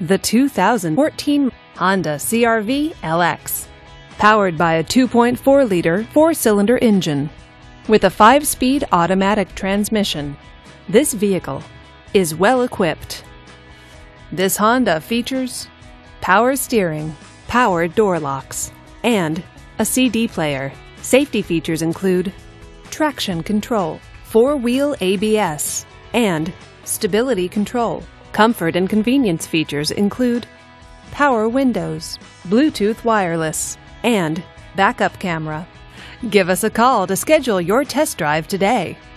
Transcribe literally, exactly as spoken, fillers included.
The two thousand fourteen Honda C R V L X. Powered by a two point four liter four-cylinder engine with a five-speed automatic transmission, this vehicle is well equipped. This Honda features power steering, power door locks, and a C D player. Safety features include traction control, four-wheel A B S, and stability control. Comfort and convenience features include power windows, Bluetooth wireless, and backup camera. Give us a call to schedule your test drive today.